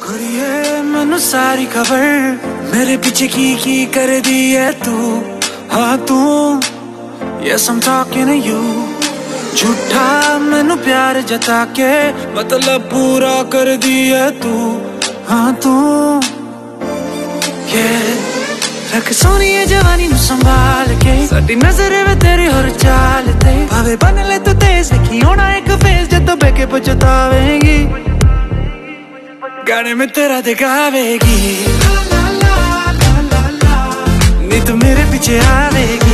कुड़िए मैनू सारी खबर मेरे पीछे की कर दी है तू। हाँ तू Yes I'm talking to you। झूठा मैनू प्यार जता के मतलब पूरा कर दी है तू। हाँ तू रख सोनी है जवानी नू संभाल के साडी नजर वे तेरी हर चाल ते भावे बन ले तू तेज देखी होना एक फेस जब तो बेके पछतावेगी गाने में तेरा दिखावेगी नी तू मेरे पीछे आवेगी।